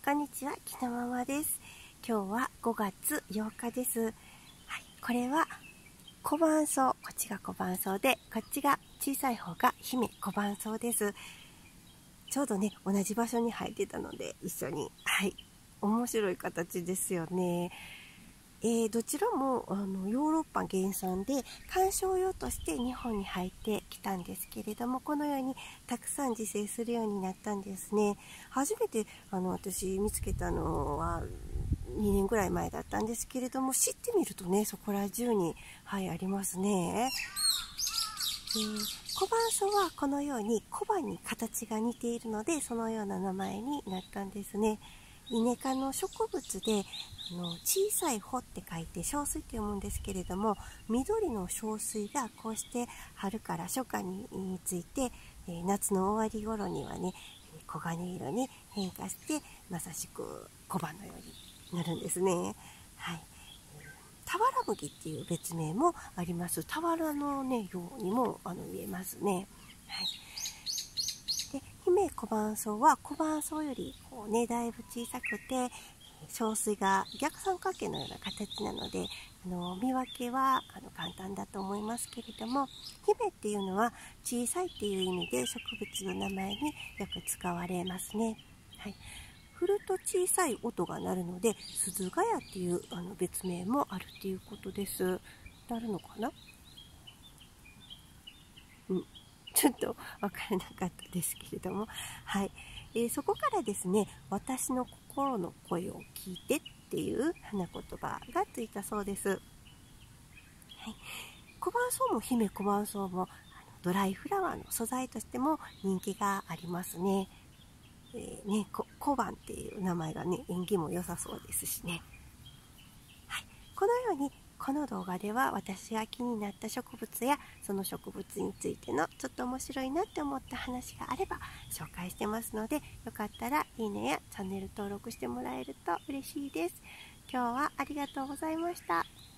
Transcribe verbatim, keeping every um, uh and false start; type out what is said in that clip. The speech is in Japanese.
こんにちは、きのままです。今日はごがつようかです。はい、これは小判草、こっちが小判草で、こっちが小さい方が姫小判草です。ちょうどね、同じ場所に生えてたので、一緒に、はい、面白い形ですよね。えー、どちらもあのヨーロッパ原産で観賞用として日本に入ってきたんですけれども、このようにたくさん自生するようになったんですね。初めてあの私見つけたのはにねんぐらい前だったんですけれども、知ってみるとね、そこら中に、はい、ありますね。えー、小判草はこのように小判に形が似ているので、そのような名前になったんですね。イネ科の植物で、あの小さい穂って書いて小水と読むんですけれども、緑の小水がこうして春から初夏について、えー、夏の終わり頃にはね、黄金色に変化して、まさしく小判のようになるんですね。はい。俵麦っていう別名もあります。俵の、ね、ようにもあの見えますね。はい。で、姫小判草は小判草よりこう、ね、だいぶ小さくて、小水が逆三角形のような形なので、あの見分けはあの簡単だと思いますけれども、姫っていうのは小さいっていう意味で植物の名前によく使われますね。はい。振ると小さい音が鳴るので、鈴ヶ谷っていうあの別名もあるっていうことです。なるのかな？うん、ちょっと分からなかったですけれども、はい。えー、そこからですね、私の心の声を聞いてっていう花言葉がついたそうです。はい。小判草も姫小判草もドライフラワーの素材としても人気がありますね。えー、ね、小判っていう名前がね、縁起も良さそうですしね。はい、このようにこの動画では私が気になった植物やその植物についてのちょっと面白いなって思った話があれば紹介してますので、よかったらいいねやチャンネル登録してもらえると嬉しいです。今日はありがとうございました。